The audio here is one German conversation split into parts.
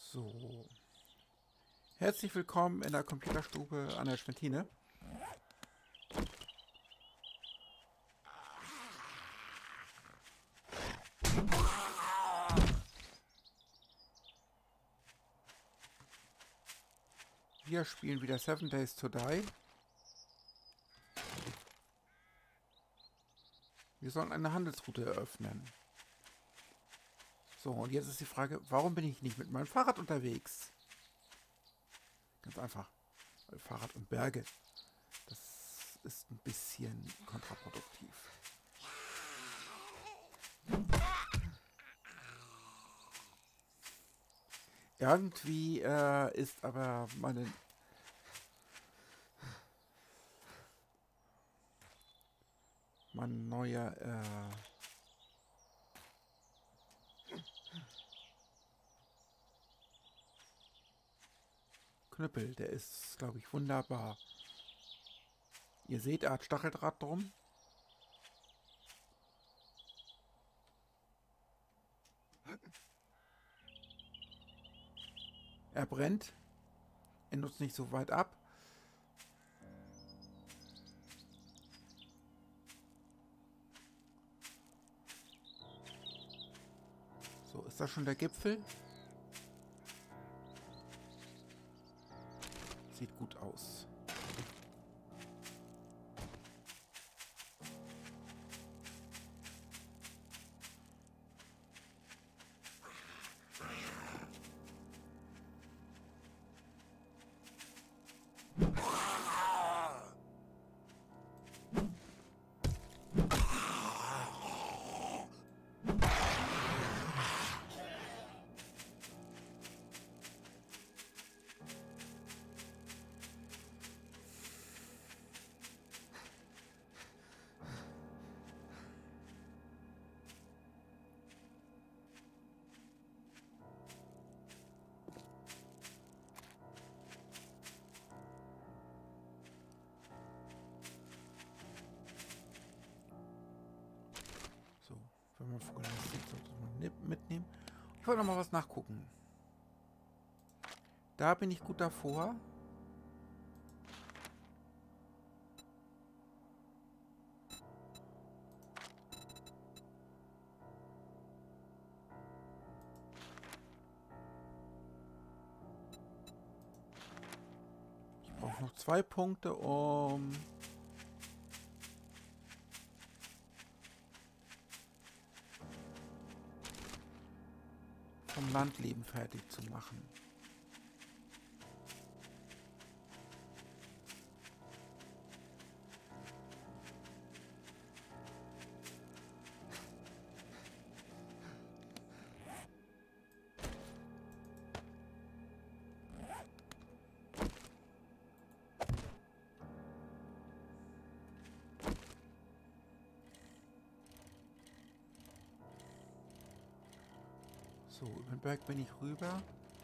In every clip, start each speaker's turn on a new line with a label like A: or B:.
A: So. Herzlich willkommen in der Computerstube an der Schwentine. Wir spielen wieder 7 Days to Die. Wir sollen eine Handelsroute eröffnen. So, und jetzt ist die Frage, warum bin ich nicht mit meinem Fahrrad unterwegs? Ganz einfach, weil Fahrrad und Berge, das ist ein bisschen kontraproduktiv. Irgendwie ist aber mein neuer Knüppel, der ist, glaube ich, wunderbar. Ihr seht, er hat Stacheldraht drum. Er brennt. Er nutzt nicht so weit ab. So, ist das schon der Gipfel? Sieht gut aus. So, wenn man Vogel sieht, sollte man mitnehmen. Ich wollte noch mal was nachgucken. Da bin ich gut davor. Ich brauche noch 2 Punkte, um vom Landleben fertig zu machen. So, über den Berg bin ich rüber.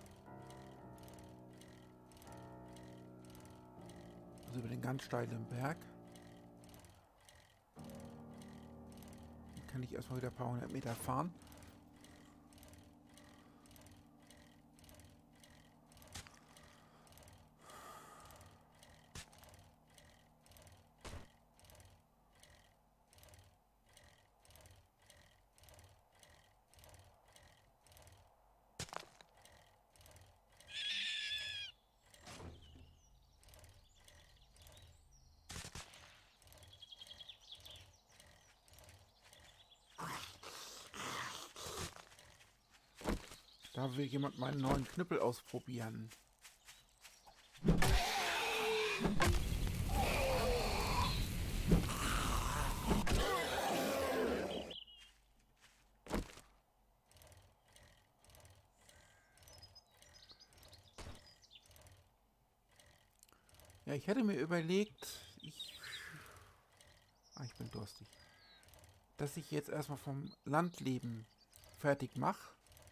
A: Also über den ganz steilen Berg. Dann kann ich erstmal wieder ein paar 100 Meter fahren. Da will jemand meinen neuen Knüppel ausprobieren. Ja, ich hätte mir überlegt, ich bin durstig, dass ich jetzt erstmal vom Landleben fertig mache.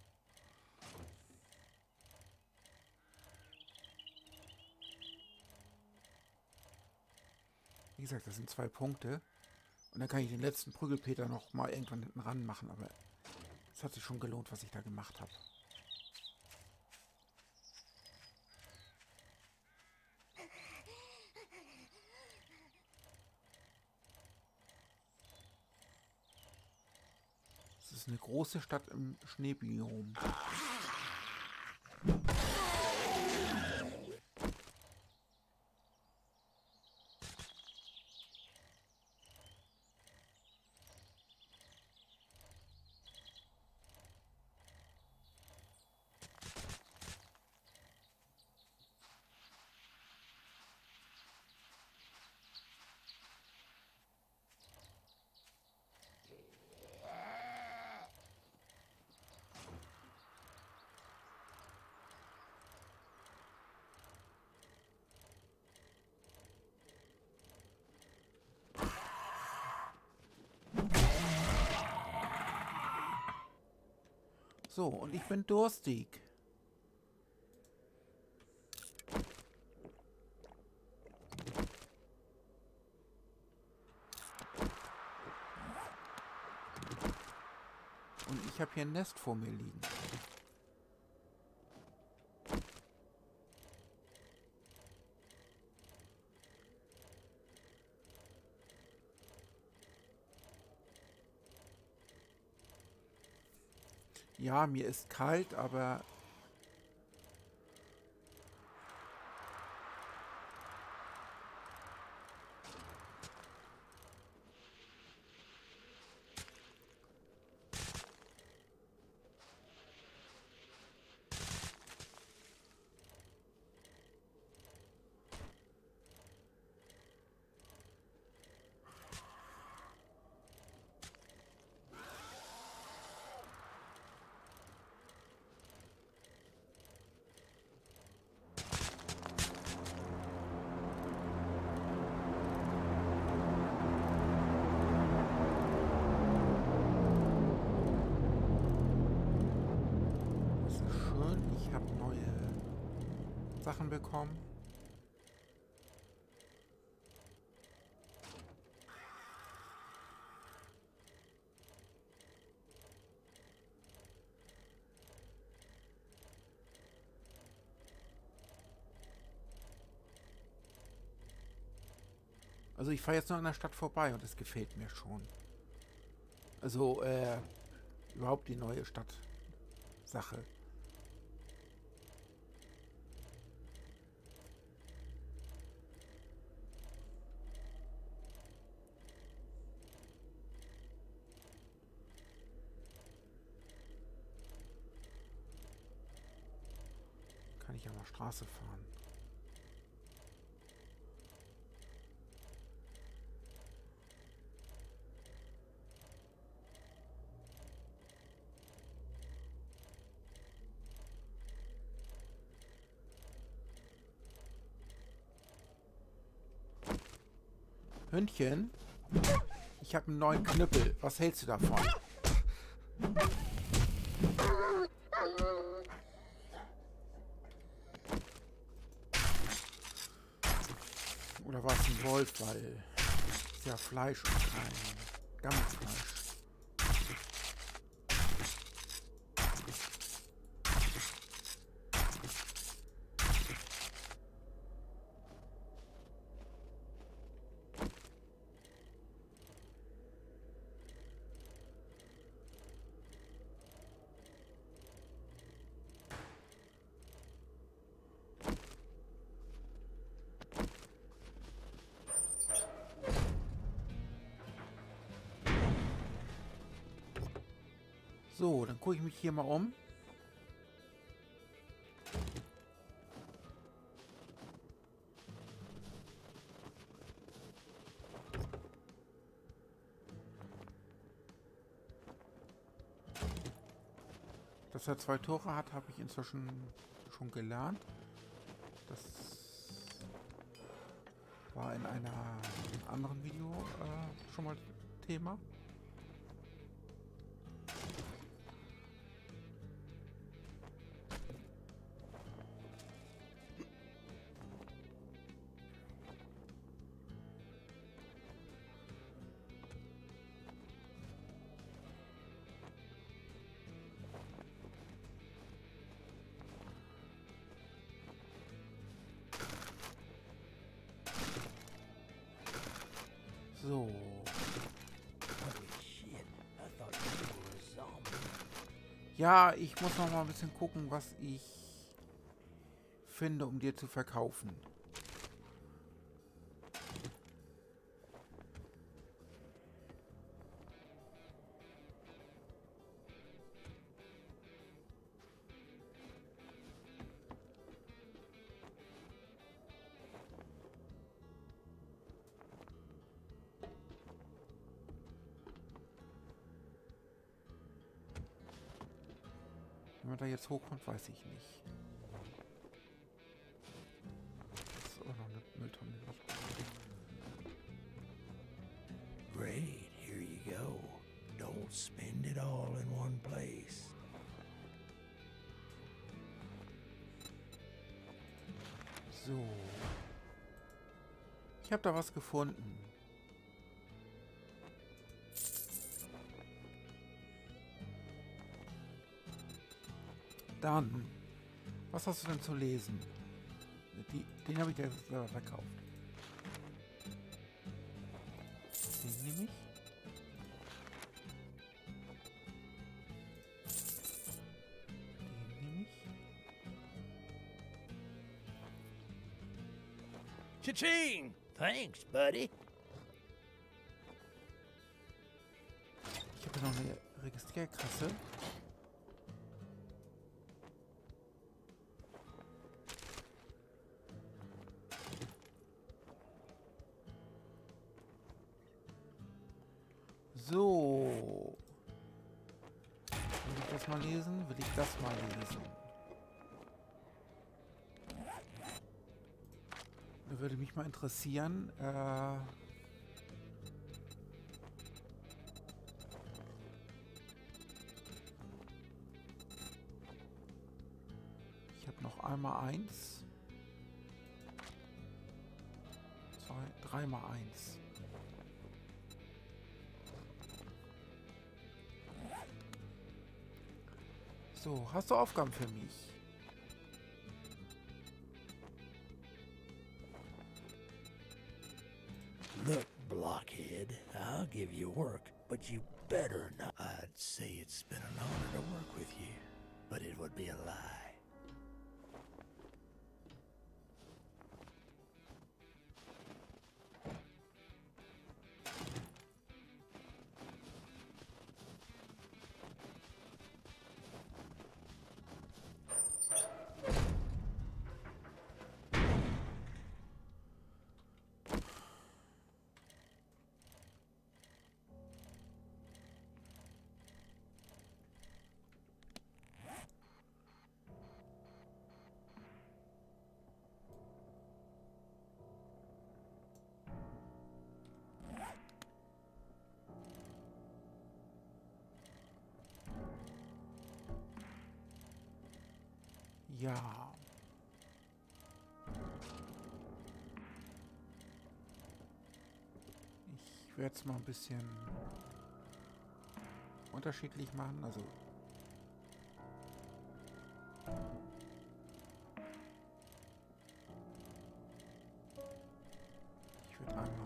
A: Wie gesagt, das sind 2 Punkte. Und dann kann ich den letzten Prügelpeter noch mal irgendwann hinten ran machen. Aber es hat sich schon gelohnt, was ich da gemacht habe. ist eine große Stadt im Schneebiom. So, und ich bin durstig. Und ich habe hier ein Nest vor mir liegen. Ja, mir ist kalt, aber es ist schön. Ich habe neue Sachen bekommen. Also ich fahre jetzt noch an der Stadt vorbei und es gefällt mir schon. Also, überhaupt die neue Stadtsache. Kann ich ja mal Straße fahren. Hündchen, ich habe einen neuen Knüppel. Was hältst du davon? Oder war es ein Wolf, weil es ja Fleisch und kein Gammelfleisch. So, dann gucke ich mich hier mal um. Dass er 2 Tore hat, habe ich inzwischen schon gelernt. Das war in einem anderen Video schon mal Thema. So.
B: Holy shit, I thought you were a zombie.
A: Ja, ich muss noch mal ein bisschen gucken, was ich finde, um dir zu verkaufen. Wenn man da jetzt hochkommt, weiß ich nicht. Das ist auch noch eine Mülltonne.
B: Great, here you go. Don't spend it all in one place.
A: So. Ich habe da was gefunden. Dann, was hast du denn zu lesen? Den habe ich dir selber verkauft. Den nehme ich. Den nehme ich.
B: Cha-ching! Thanks, buddy.
A: Ich habe noch eine Registrierkasse. So. Will ich das mal lesen? Will ich das mal lesen? Da würde mich mal interessieren. Ich habe noch einmal eins. Zwei, dreimal eins. So, hast du Aufgaben für mich?
B: Look, blockhead, I'll give you work, but you better not. I'd say it's been an honor to work with you, but it would be a lie.
A: Ja. Ich werde es mal ein bisschen unterschiedlich machen. Also ich würde einmal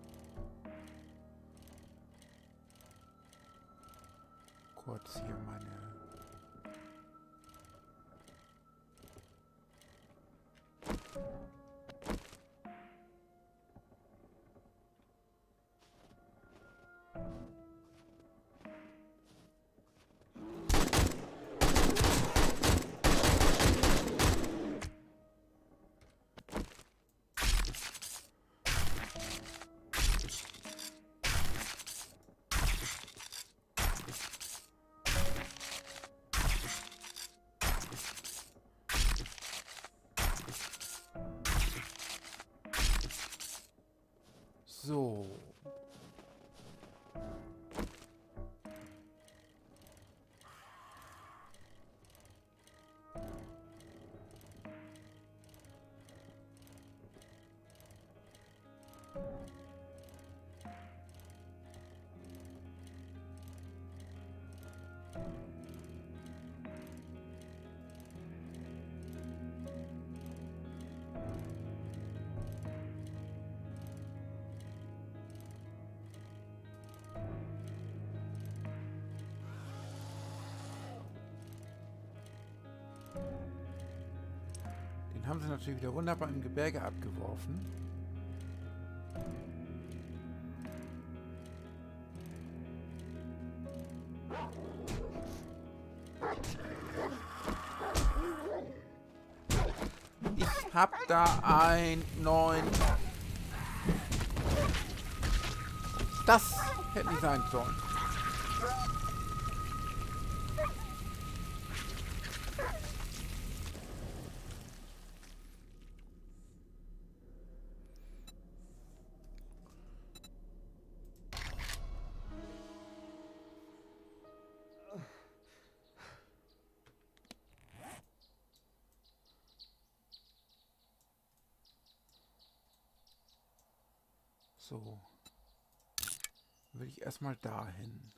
A: kurz hier meine so. Den haben sie natürlich wieder wunderbar im Gebirge abgeworfen. Ich hab da einen neuen... Das hätte nicht sein sollen. So. Will ich erstmal dahin.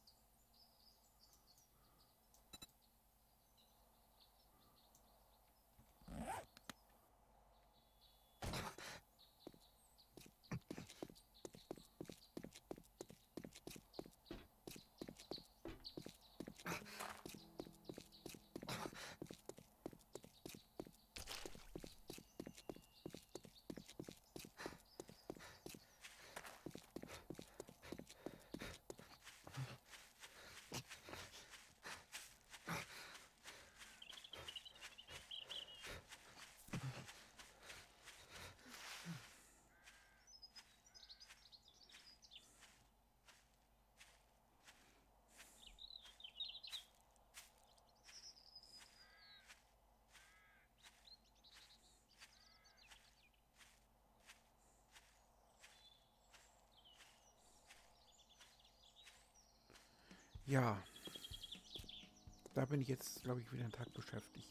A: Ja. Da bin ich jetzt, glaube ich, wieder einen Tag beschäftigt.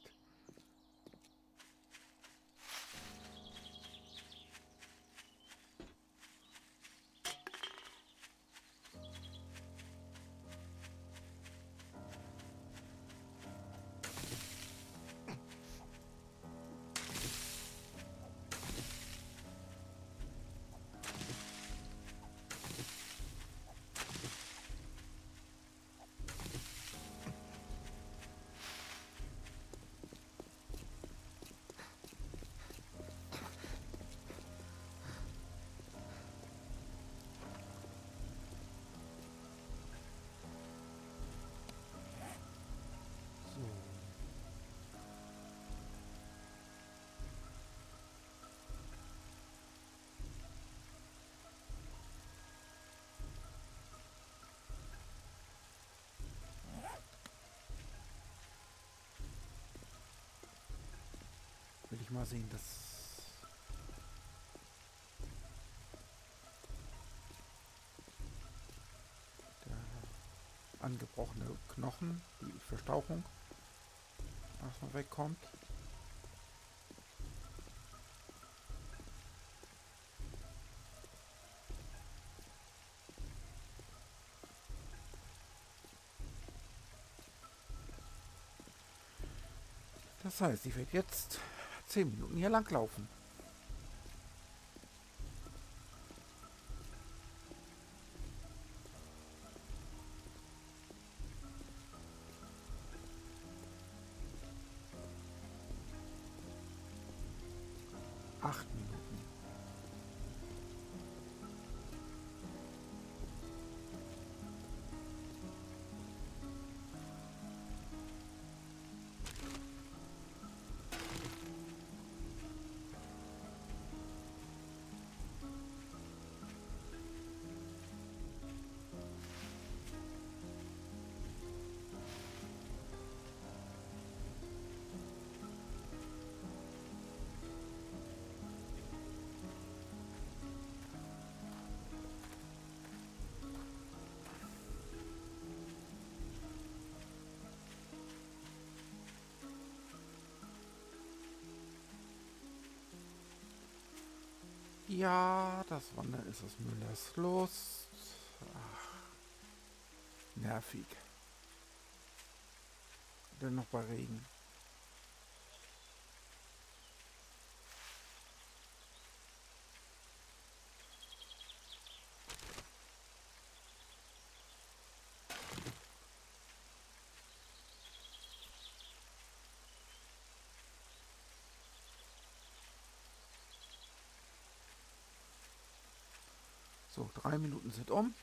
A: Will ich mal sehen, dass der angebrochene Knochen, die Verstauchung, erstmal wegkommt. Das heißt, ich werde jetzt 10 Minuten hier lang laufen. Acht Minuten. Ja, das Wandern ist aus Müllers Lust. Ach, nervig. Dann noch bei Regen. So, 3 Minuten sind um.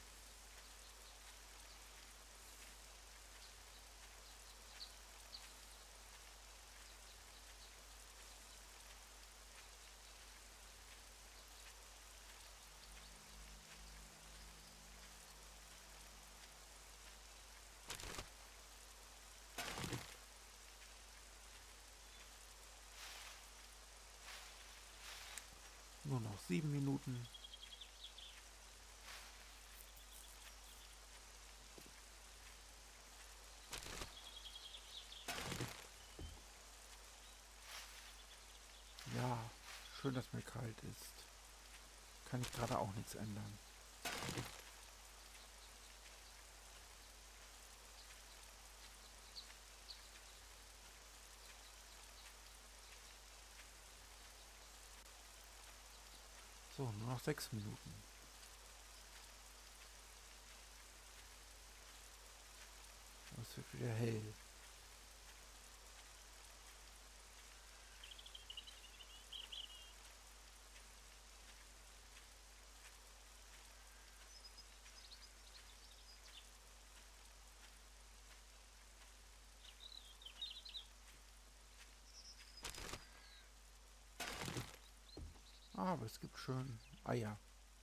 A: Nur noch 7 Minuten. Ja, schön, dass mir kalt ist. Kann ich gerade auch nichts ändern. So, nur noch 6 Minuten. Es wird wieder hell. Aber es gibt schön Eier.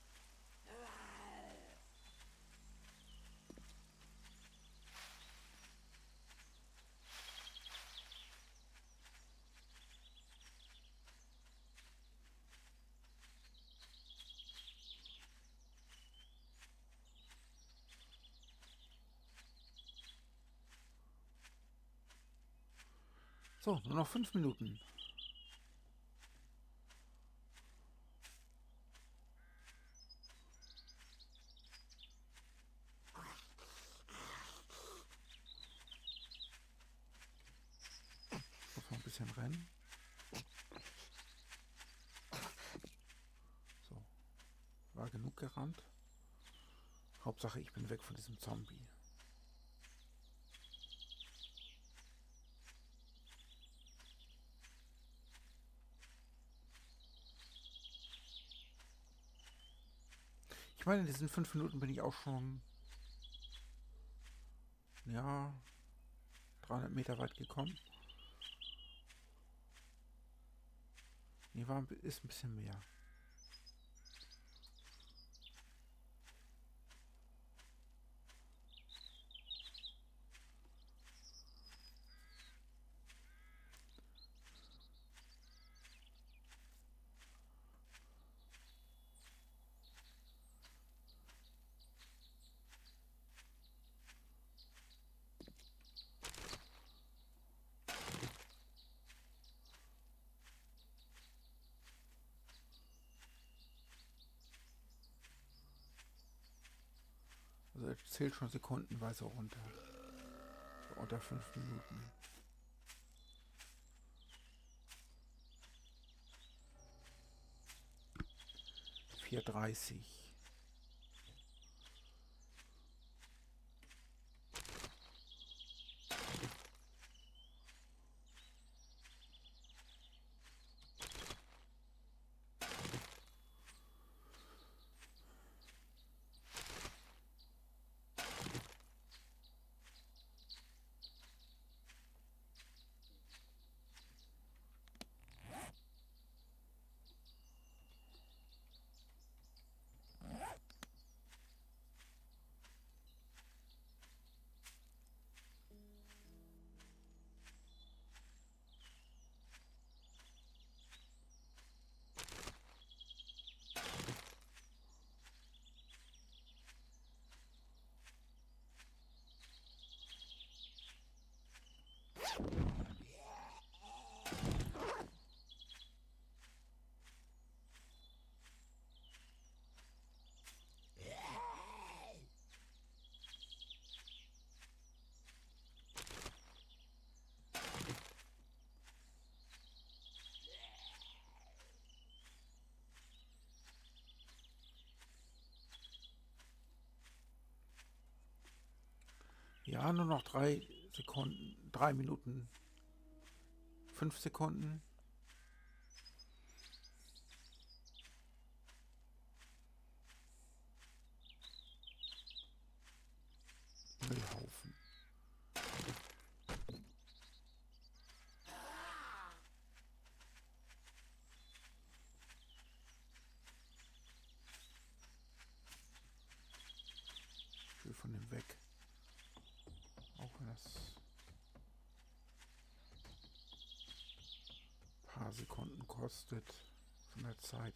A: So, nur noch 5 Minuten. Muss noch ein bisschen rennen. So, war genug gerannt. Hauptsache, ich bin weg von diesem Zombie. Ich meine, in diesen 5 Minuten bin ich auch schon, ja, 300 Meter weit gekommen. Nee, ist ein bisschen mehr. Also er zählt schon sekundenweise runter. So unter 5 Minuten. 4:30. Ja, nur noch 3 Sekunden, 3 Minuten, 5 Sekunden. Müllhaufen. Ich will von dem weg. Auch wenn das ein paar Sekunden kostet von der Zeit.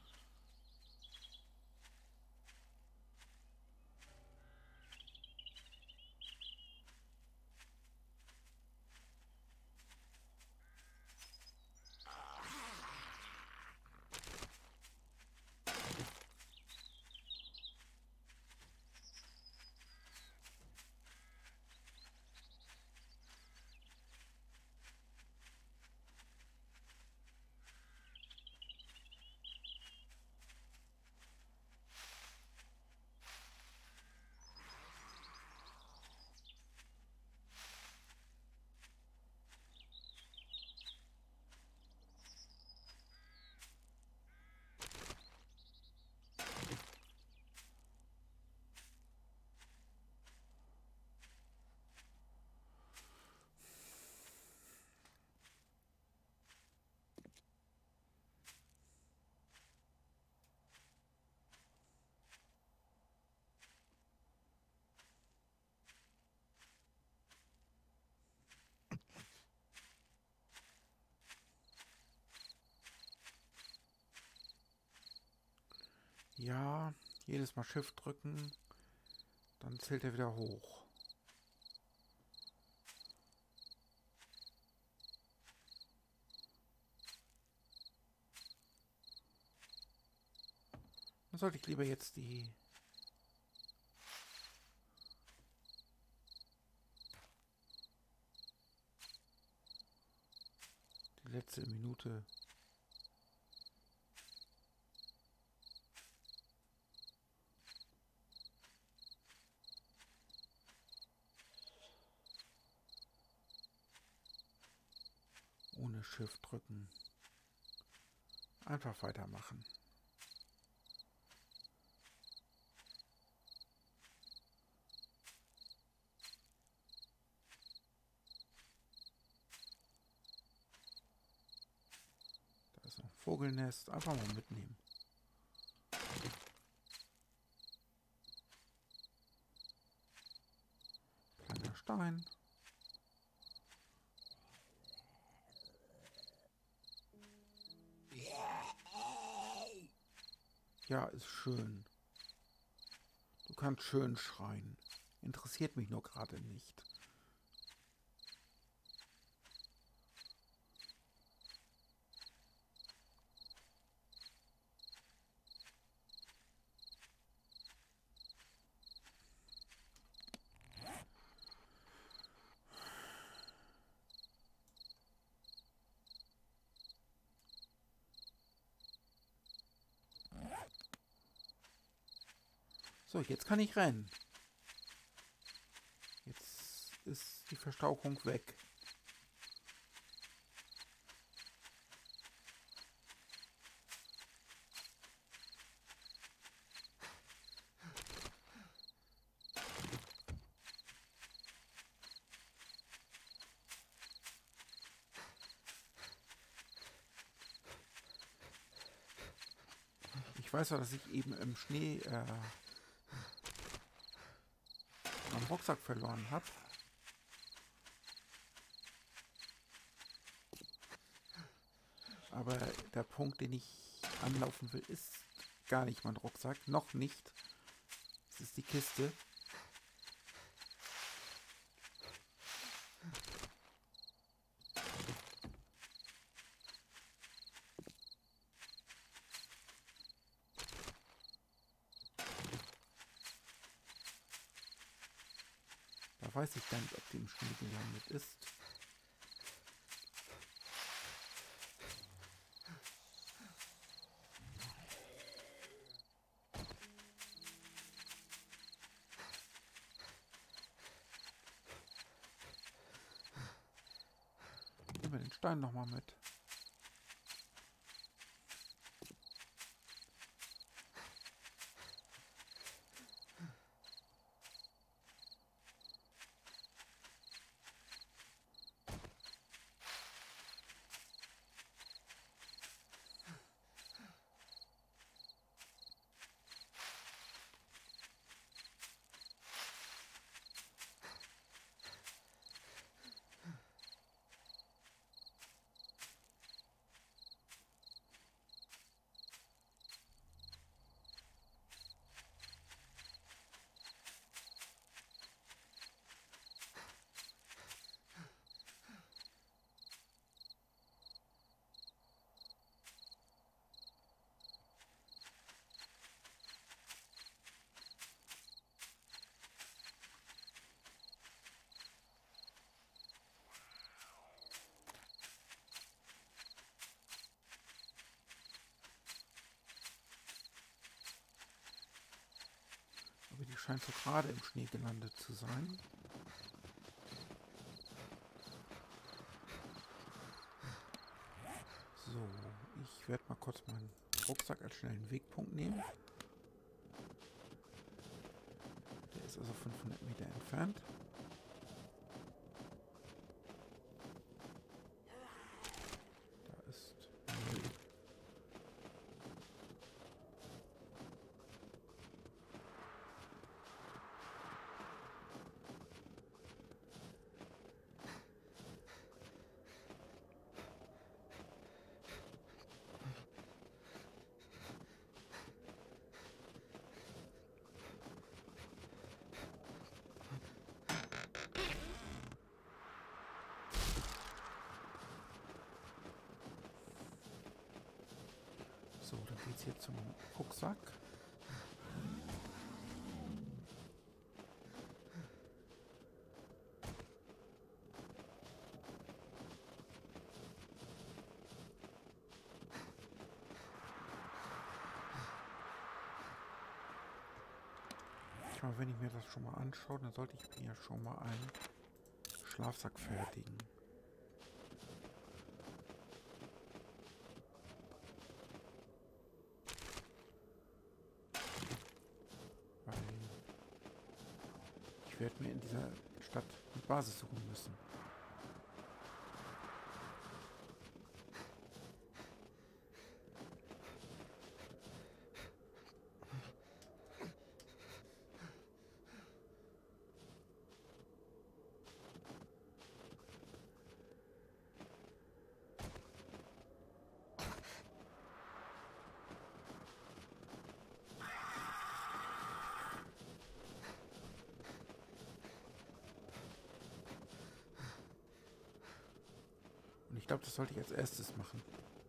A: Ja, jedes Mal Shift drücken, dann zählt er wieder hoch. Dann sollte ich lieber jetzt die letzte Minute ohne Shift drücken. Einfach weitermachen. Da ist noch ein Vogelnest. Einfach mal mitnehmen. Kleiner Stein. Ja, ist schön. Du kannst schön schreien. Interessiert mich nur gerade nicht. So, jetzt kann ich rennen. Jetzt ist die Verstauchung weg. Ich weiß ja, dass ich eben im Schnee meinen Rucksack verloren habe. Aber der Punkt, den ich anlaufen will, ist gar nicht mein Rucksack. Noch nicht. Es ist die Kiste. Da weiß ich gar nicht, ob die im Schnee gelandet ist. Nehmen wir den Stein nochmal mit. scheint so gerade im Schnee gelandet zu sein. So, ich werde mal kurz meinen Rucksack als schnellen Wegpunkt nehmen. Der ist also 500 Meter entfernt. Da ist Müll. So, dann geht es hier zum Rucksack. Aber wenn ich mir das schon mal anschaue, dann sollte ich mir ja schon mal einen Schlafsack fertigen. Weil ich werde mir in dieser Stadt eine Basis suchen müssen. Und ich glaube, das sollte ich als erstes machen.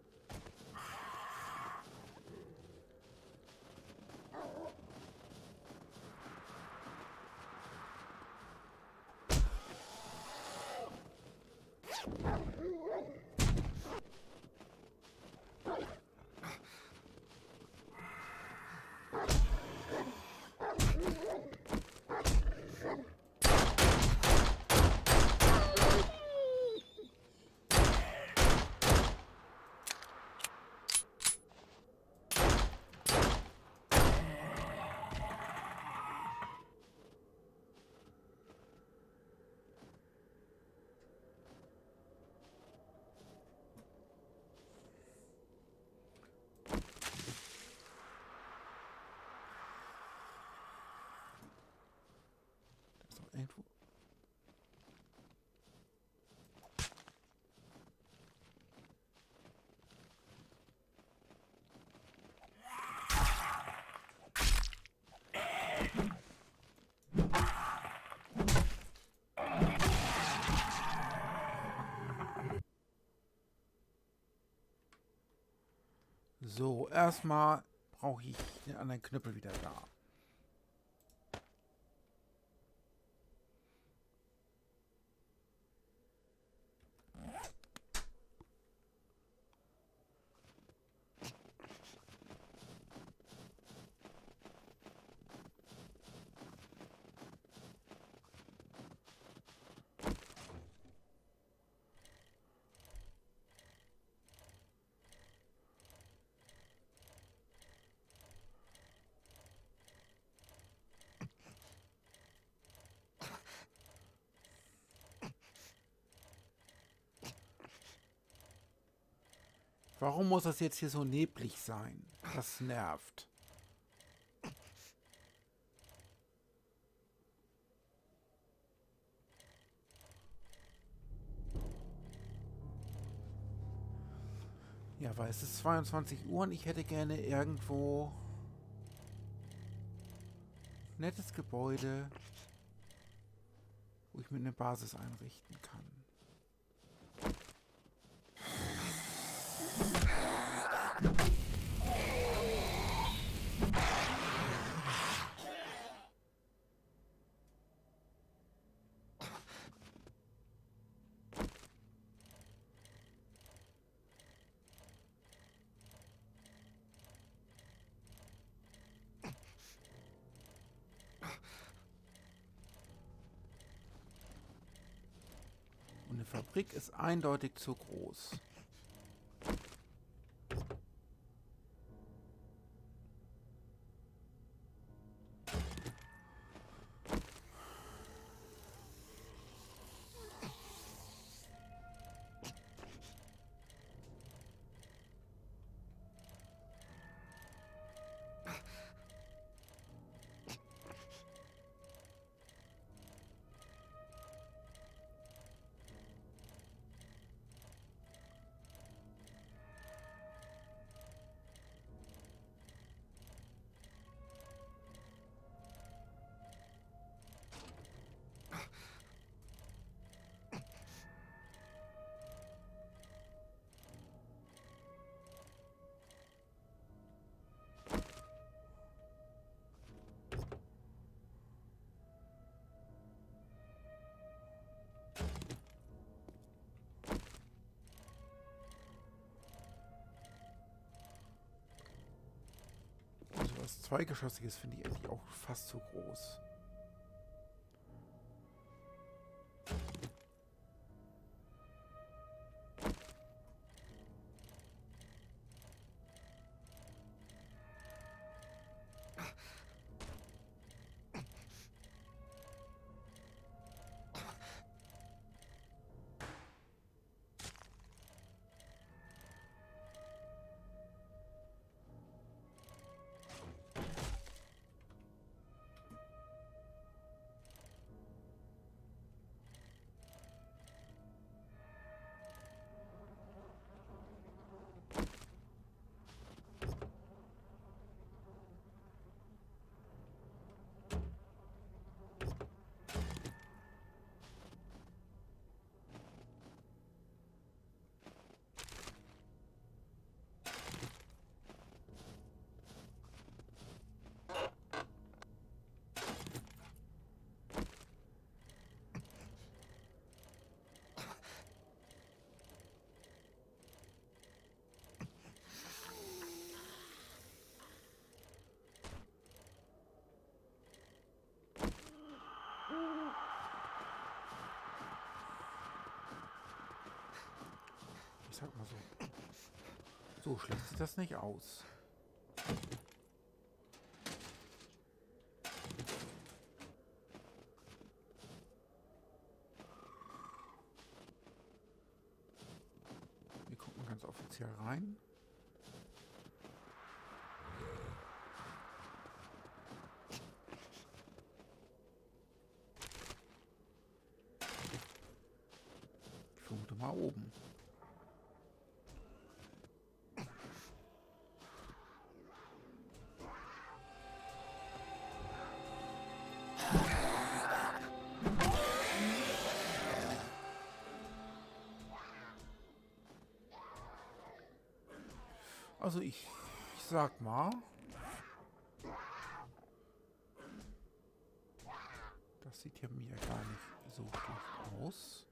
A: Da ist auch irgendwo. So, erstmal brauche ich den anderen Knüppel wieder da. Warum muss das jetzt hier so neblig sein? Das nervt. Ja, weil es ist 22 Uhr und ich hätte gerne irgendwo ein nettes Gebäude, wo ich mir eine Basis einrichten kann. Fabrik ist eindeutig zu groß. Also was Zweigeschossiges finde ich eigentlich auch fast zu groß. Ich sag mal so. So schlecht sieht das nicht aus. Wir gucken ganz offiziell rein. Ich vermute mal oben. Also ich sag mal, das sieht hier mir gar nicht so schlecht aus.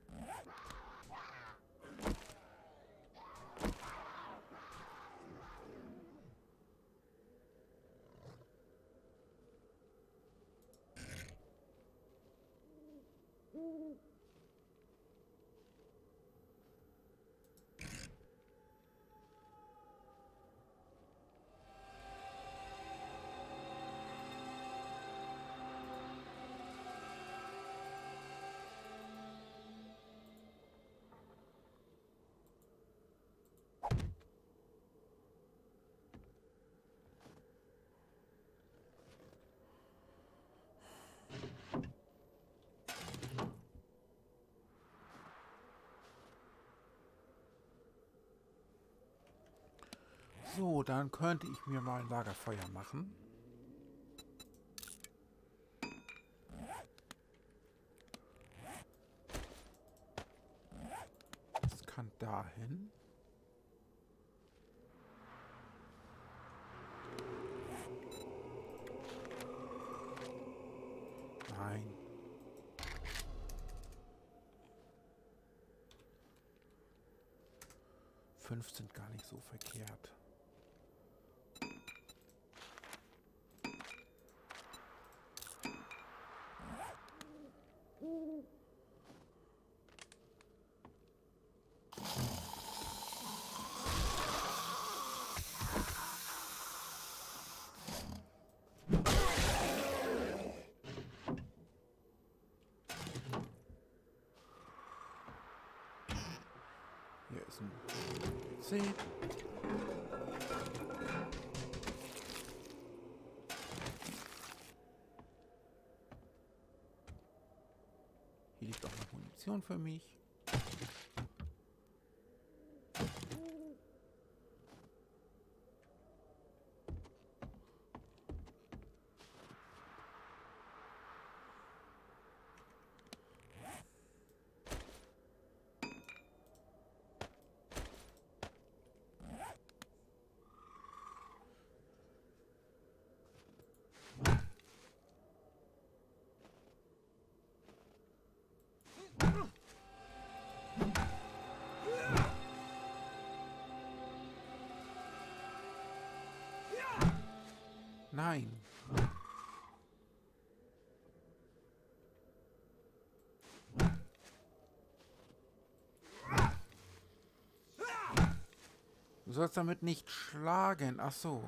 A: So, dann könnte ich mir mal ein Lagerfeuer machen. Das kann dahin. Nein. Fünf sind gar nicht so verkehrt. sehe. Hier liegt auch noch Munition für mich. Nein. Du sollst damit nicht schlagen. Ach so.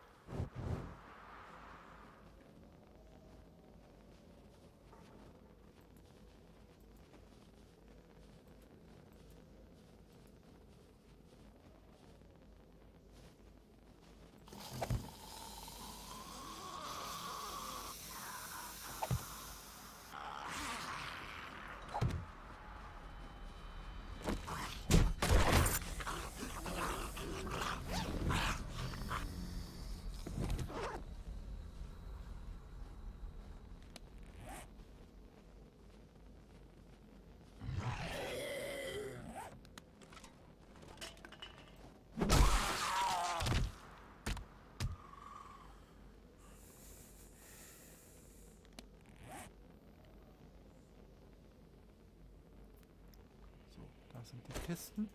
A: Da sind die Kisten.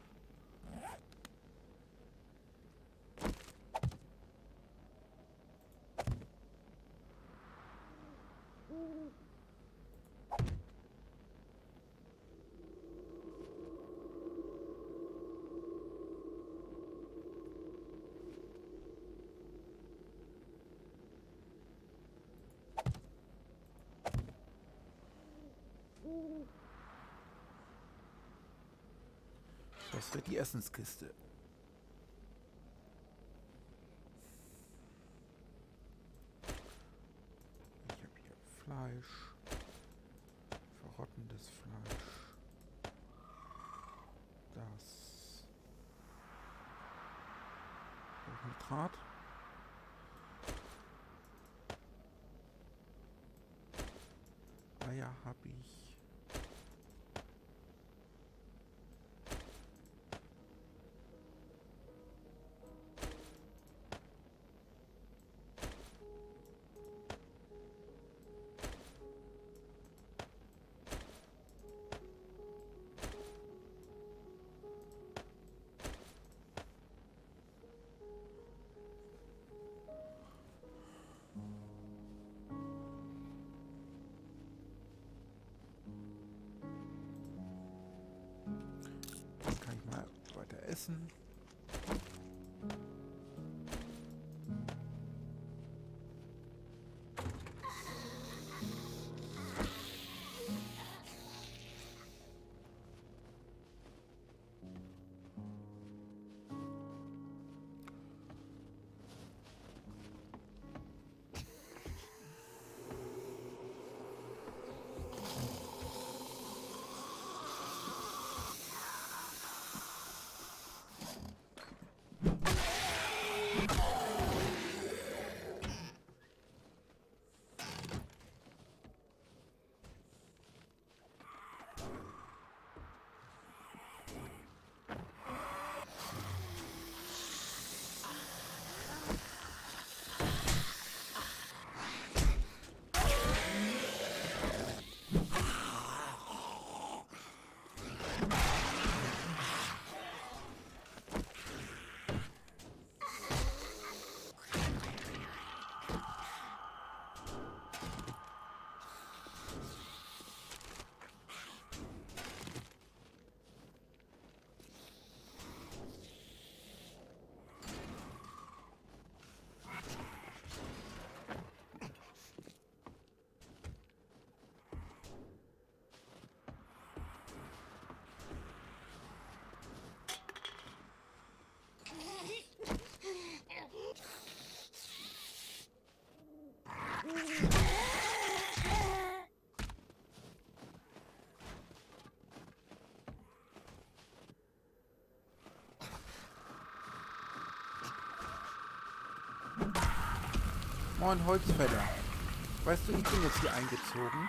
A: Das wird die Essenskiste. Ich habe hier Fleisch. Verrottendes Fleisch. Das. Nitrat. Eier habe ich. Kann ich mal weiter essen. Moin Holzfäller. Weißt du, ich bin jetzt hier eingezogen.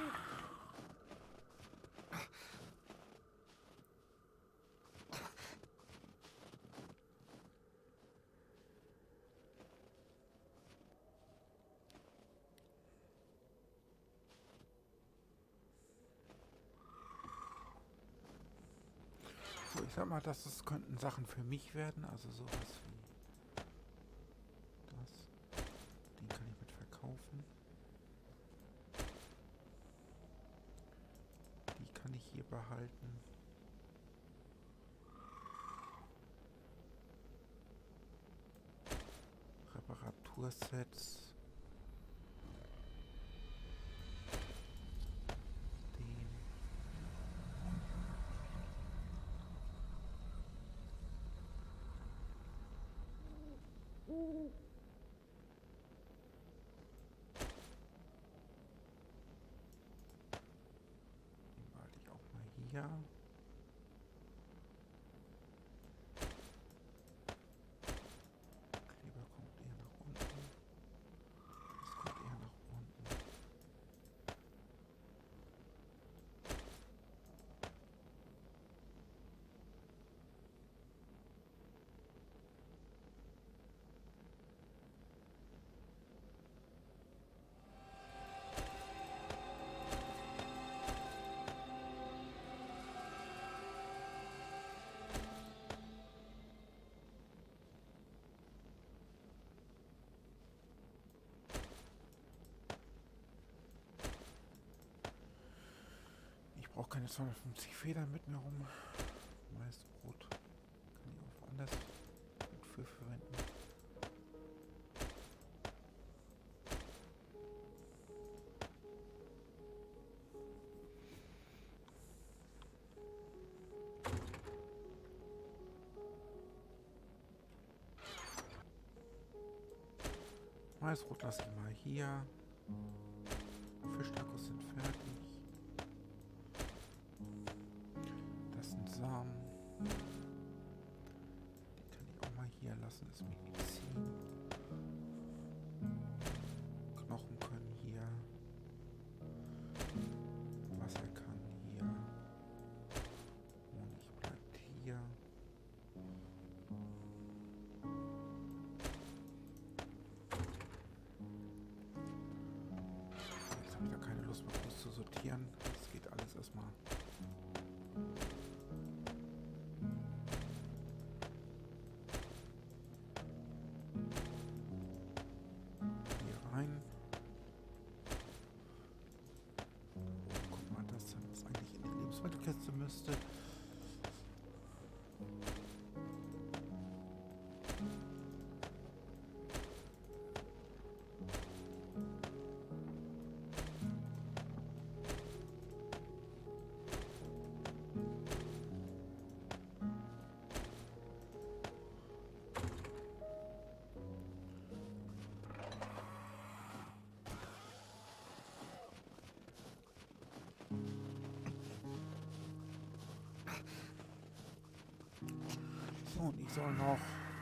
A: So, ich sag mal, das könnten Sachen für mich werden, also sowas wie das. Den kann ich mit verkaufen. Die kann ich hier behalten. Reparatursets. Den. Den behalte ich auch mal hier. Kleber kommt eher nach unten. Das kommt eher nach unten. Ich brauche keine 250 Federn mit mir rum. Weißbrot kann ich auch woanders gut für verwenden. Weißbrot lasse ich mal hier. Fischtacos sind fertig. Das sind Samen. Die kann ich auch mal hier lassen, ist Medizin. Knochen können hier. Wasser kann hier. Honig bleibt hier. Jetzt habe ich da keine Lust mehr groß zu sortieren. Das geht alles erstmal. Hier rein. Guck mal, das ist was eigentlich in die Lebensmittelkiste müsste. So, und ich soll noch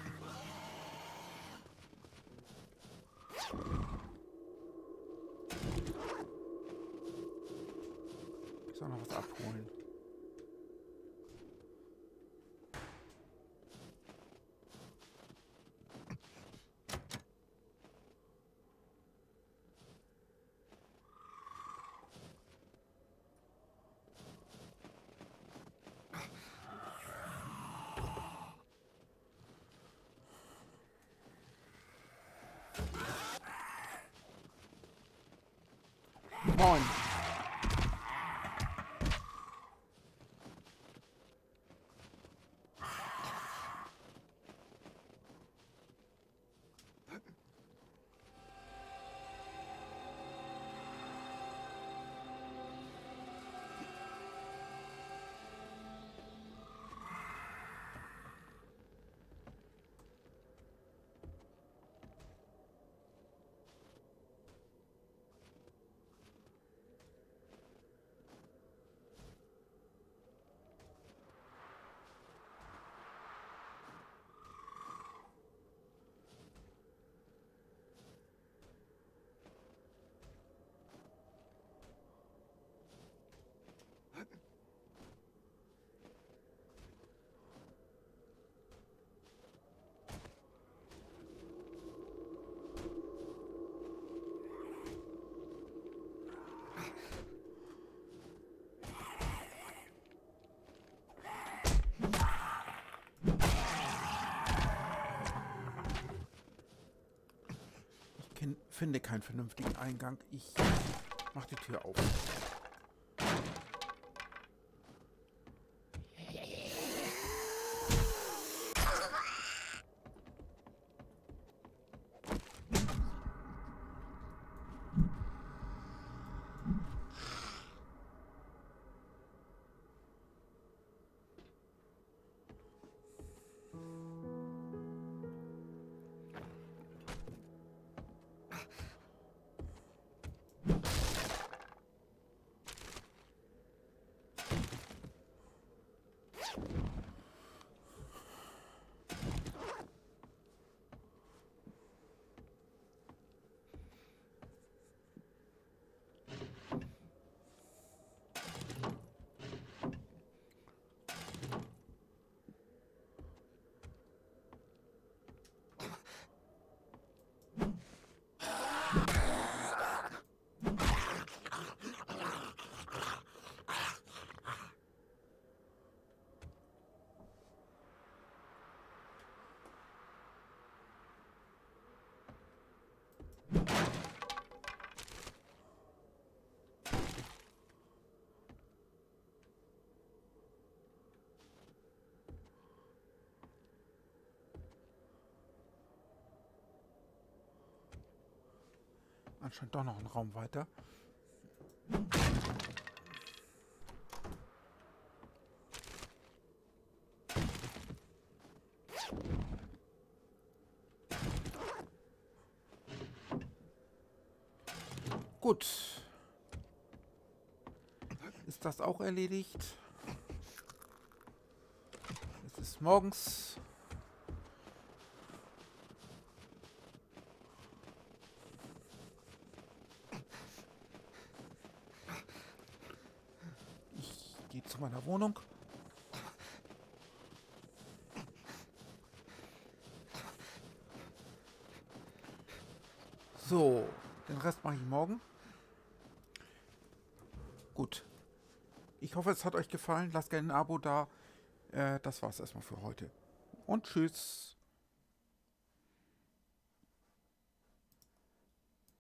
A: was abholen. Moin. finde keinen vernünftigen Eingang. Ich mach die Tür auf. Anscheinend doch noch ein Raum weiter. Gut. Ist das auch erledigt? Es ist morgens. Ich gehe zu meiner Wohnung. So, den Rest mache ich morgen. Gut. Ich hoffe, es hat euch gefallen. Lasst gerne ein Abo da. Das war's erstmal für heute. Und tschüss.